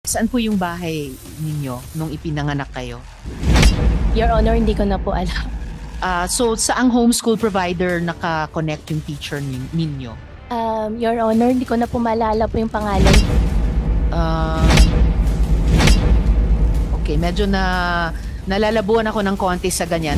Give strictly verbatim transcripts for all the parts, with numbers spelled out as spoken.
Saan po yung bahay ninyo nung ipinanganak kayo? Your Honor, hindi ko na po alam. Uh, so, saang homeschool provider naka-connect yung teacher nin- ninyo? Um, Your Honor, hindi ko na po maalala po yung pangalan. Uh, okay, medyo na nalalabuan ako ng konti sa ganyan.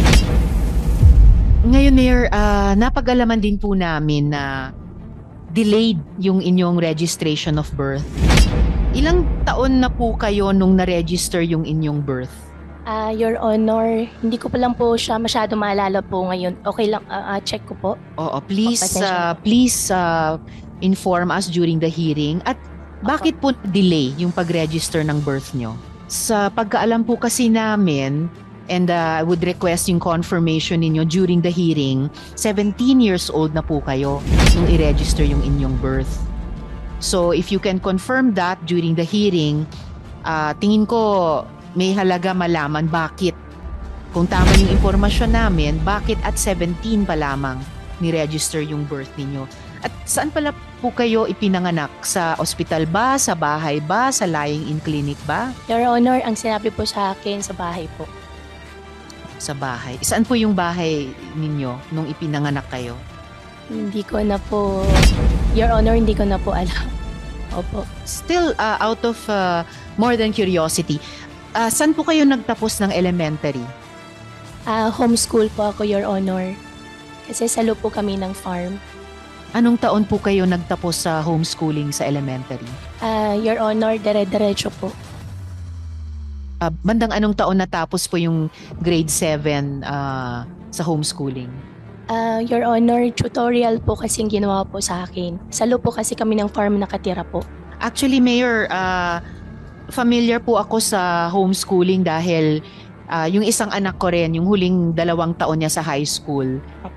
Ngayon, Mayor, uh, napag-alaman din po namin na delayed yung inyong registration of birth. Ilang taon na po kayo nung na-register yung inyong birth? Uh, Your Honor, hindi ko pa lang po siya masyado maalala po ngayon. Okay lang, uh, uh, check ko po. Oo, please, uh, please uh, inform us during the hearing. At bakit po delay yung pag-register ng birth nyo? Sa pagkaalam po kasi namin, and uh, I would request yung confirmation ninyo during the hearing, seventeen years old na po kayo nung i-register yung inyong birth. So if you can confirm that during the hearing, uh, tingin ko may halaga malaman bakit. Kung tama yung impormasyon namin, bakit at seventeen pa lamang ni-register yung birth ninyo? At saan pala po kayo ipinanganak? Sa ospital ba? Sa bahay ba? Sa lying-in clinic ba? Your Honor, ang sinabi po sa akin, sa bahay po. Sa bahay. Saan po yung bahay ninyo nung ipinanganak kayo? Hindi ko na po, Your Honor, hindi ko na po alam. Opo. Still, uh, out of uh, more than curiosity, uh, saan po kayo nagtapos ng elementary? Uh, homeschool po ako, Your Honor. Kasi salo po kami ng farm. Anong taon po kayo nagtapos sa homeschooling sa elementary? Uh, Your Honor, dire-diretso po. Uh, bandang anong taon natapos po yung grade seven uh, sa homeschooling? Uh, Your Honor, tutorial po kasing ginawa po sa akin. Salo po kasi kami ng farm nakatira po. Actually, Mayor, uh, familiar po ako sa homeschooling dahil uh, yung isang anak ko rin, yung huling dalawang taon niya sa high school,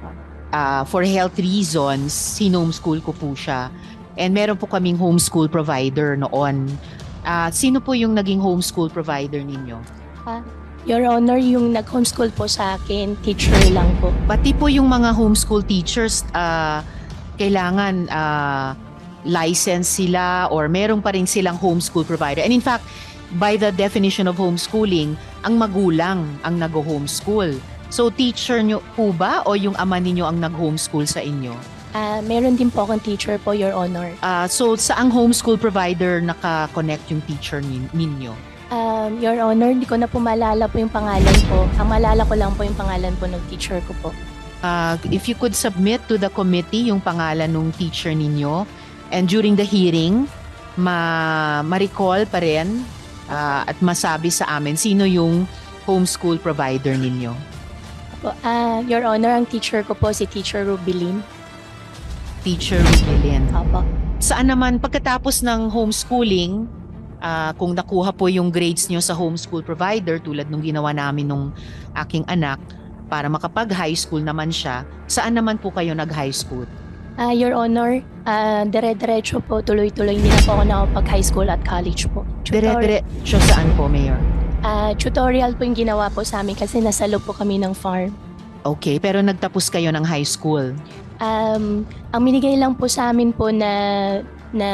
uh, for health reasons, sinomeschool ko po siya. And meron po kaming homeschool provider noon. Uh, sino po yung naging homeschool provider ninyo? Ah, Your Honor, yung nag-homeschool po sa akin, teacher lang po. Pati po yung mga homeschool teachers, uh, kailangan uh, license sila or meron pa rin silang homeschool provider. And in fact, by the definition of homeschooling, ang magulang ang nag-homeschool. So teacher nyo po ba o yung ama ninyo ang nag-homeschool sa inyo? Uh, meron din po akong teacher po, Your Honor. Uh, so saang homeschool provider naka-connect yung teacher nin- ninyo? Um, Your Honor, hindi ko na po maalala po yung pangalan po. Ang maalala ko lang po yung pangalan po ng teacher ko po. Uh, if you could submit to the committee yung pangalan ng teacher ninyo and during the hearing, ma- ma-recall pa rin uh, at masabi sa amin sino yung homeschool provider ninyo. Po, uh, Your Honor, ang teacher ko po si Teacher Rubilin. Teacher Rubilin. Opo. Saan naman pagkatapos ng homeschooling, uh, kung nakuha po yung grades nyo sa homeschool provider tulad nung ginawa namin nung aking anak para makapag-high school naman siya, saan naman po kayo nag-high school? Uh, Your Honor, uh, dire-diretso po, tuloy-tuloy hindi na po ako nakapag-high school at college po. Tutor- dire-diretso saan po, Mayor? Uh, tutorial po yung ginawa po sa amin kasi nasa loob po kami ng farm. Okay, pero nagtapos kayo ng high school? Um, ang minigay lang po sa amin po na, na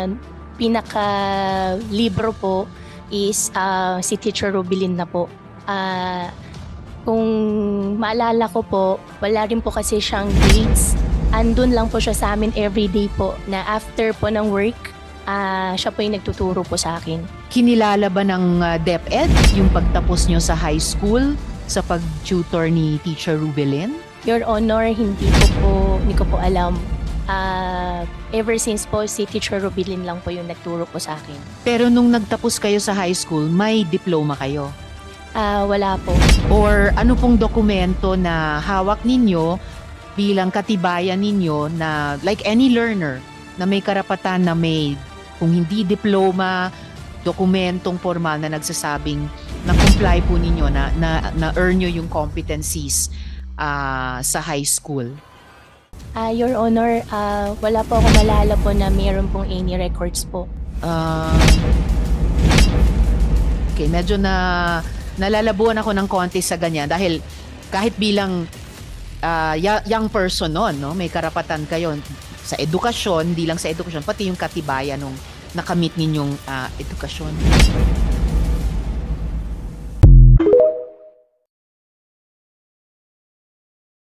pinaka libro po is uh, si Teacher Rubilin na po. Uh, kung maalala ko po, wala rin po kasi siyang grades. Andun lang po siya sa amin everyday po na after po ng work, uh, siya po yung nagtuturo po sa akin. Kinilala ba ng uh, DepEd yung pagtapos nyo sa high school sa pag-tutor ni Teacher Rubilin? Your Honor, hindi ko po, hindi ko po alam. Uh, ever since po, si Teacher Rubilin lang po yung nagturo po sa akin. Pero nung nagtapos kayo sa high school, may diploma kayo? Uh, wala po. Or ano pong dokumento na hawak ninyo bilang katibayan ninyo na like any learner na may karapatan na may, kung hindi diploma, dokumentong formal na nagsasabing na comply po ninyo na, na, na earn nyo yung competencies uh, sa high school? Uh, Your Honor, uh, wala po ako malala po na mayroon pong any records po. Uh, okay, medyo na nalalabuan ako ng konti sa ganyan dahil kahit bilang uh, young person noon, no, may karapatan kayo sa edukasyon, hindi lang sa edukasyon, pati yung katibayan ng nakamit ninyong uh, edukasyon?